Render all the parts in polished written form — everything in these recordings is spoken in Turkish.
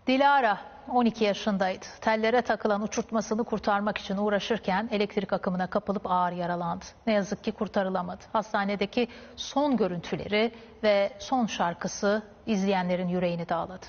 Dilara 12 yaşındaydı. Tellere takılan uçurtmasını kurtarmak için uğraşırken elektrik akımına kapılıp ağır yaralandı. Ne yazık ki kurtarılamadı. Hastanedeki son görüntüleri ve son şarkısı izleyenlerin yüreğini dağladı.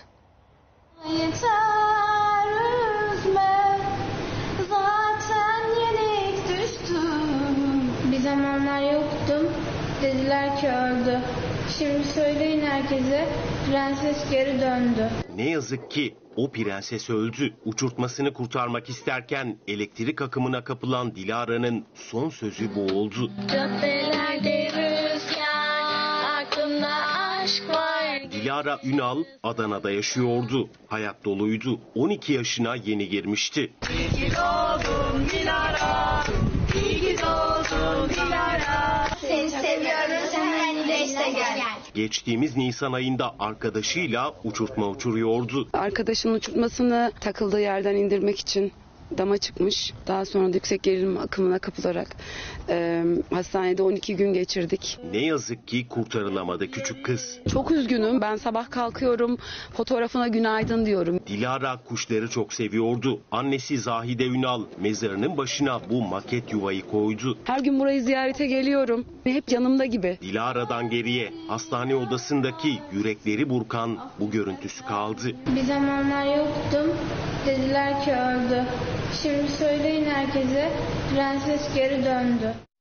Yeter üzme, zaten yenik düştüm. Bir zamanlar yoktum, dediler ki öldü. Şimdi söyleyin herkese, prenses geri döndü. Ne yazık ki o prenses öldü. Uçurtmasını kurtarmak isterken elektrik akımına kapılan Dilara'nın son sözü bu oldu. Caddelerde rüzgar, aklımda aşk var. Dilara Ünal Adana'da yaşıyordu. Hayat doluydu. 12 yaşına yeni girmişti. İyi ki doğdun Dilara, iyi ki doğdun Dilara. Seni seviyoruz, hemen de işte gel. Geçtiğimiz Nisan ayında arkadaşıyla uçurtma uçuruyordu. Arkadaşının uçurtmasını takıldığı yerden indirmek için dama çıkmış. Daha sonra da yüksek gerilim akımına kapılarak hastanede 12 gün geçirdik. Ne yazık ki kurtarılamadı küçük kız. Çok üzgünüm. Ben sabah kalkıyorum, fotoğrafına günaydın diyorum. Dilara kuşları çok seviyordu. Annesi Zahide Ünal mezarının başına bu maket yuvayı koydu. Her gün burayı ziyarete geliyorum. Hep yanımda gibi. Dilara'dan geriye hastane odasındaki yürekleri burkan bu görüntüsü kaldı. Bir zamanlar yoktum, dediler ki öldü. Şimdi söyleyin herkese, prenses geri döndü.